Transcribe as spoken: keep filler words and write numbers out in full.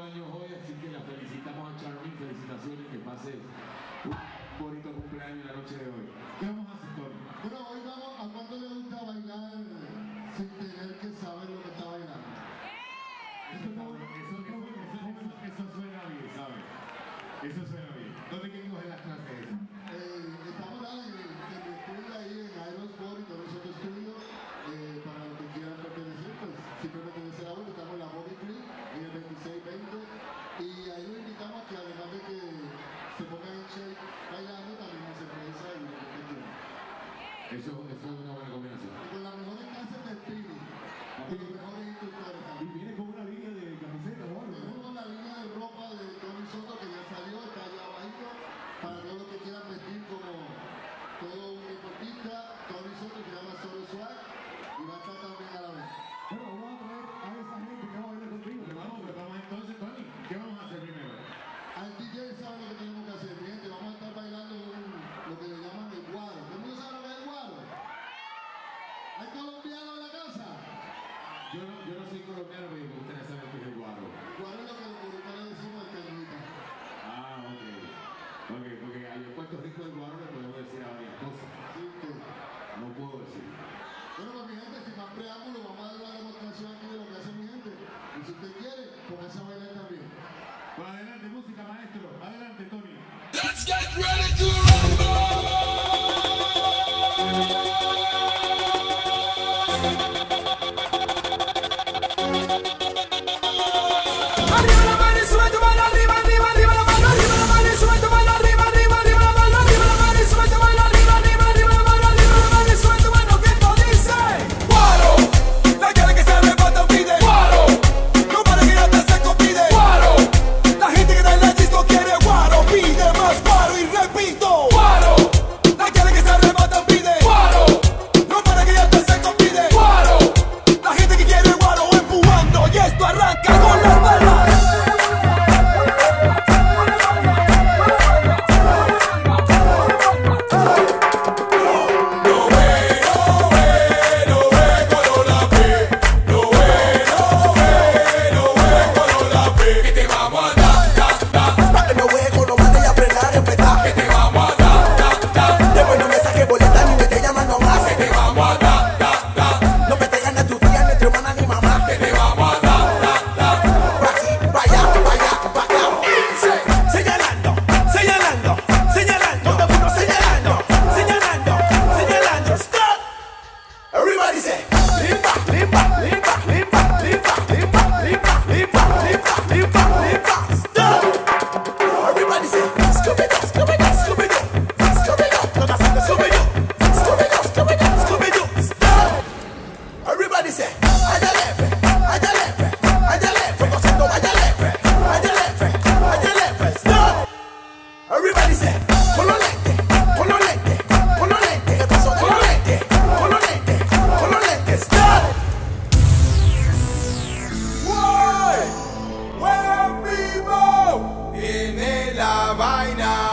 años hoy, así que la felicitamos a Charmin. Felicitaciones, que pase un bonito cumpleaños la noche de hoy. ¿Qué vamos a hacer, Tony? Bueno, hoy vamos a cuánto le gusta bailar sin tener que saber lo que está bailando. Eso, está bueno. eso, eso, eso, eso, eso suena bien, ¿sabes? Eso suena bien. ¿Dónde quieren coger las clases esas? Eh, estamos en el, en el estudio ahí en Aerosport y con nosotros estudio. Eh, para los que quieran pertenecer, pues simplemente de ser abuelo, estamos en la Bobby Free en el veintiséis veinte y ahí lo invitamos a que además de que se pongan en shape bailando, también nos cerveza y lo que quieran. Eso, eso es una buena combinación. Y con las mejores clases de spinning, con los mejores instructores Y también. viene con una línea de camisetas o algo, ¿no? Tenemos la línea de ropa de Tony Soto que ya salió, está allá abajito, para todos los que quieran vestir como todo un deportista. Tony Soto se llama Solo Swag y va a estar también a la vez. Bueno, vamos a traer a esa gente que va a bailar contigo. Pero vamos, pero vamos entonces, Tony, ¿qué vamos a hacer primero? Al D J sabe lo que tenemos que hacer, mi gente. Vamos a estar bailando un, lo que le llaman el guaro. ¿Todo el mundo sabe lo que es el guaro? ¿Hay colombianos en la casa? Yo no, yo no soy colombiano, pero me gustaría saber qué es el guaro. Guaro es lo que los boricuanos le decimos al cañita. Ah, ok. Ok, porque ahí en Puerto Rico el guaro le podemos decir a varias cosas. Sí, que... No puedo decir. Bueno, pues mi gente, sin más preámbulo, vamos a dar una demostración aquí de lo que hace mi gente. Y si usted quiere, póngase a bailar también. Pues adelante, música, maestro. Adelante, Tony. Let's get ready to rumble! Viene la vaina.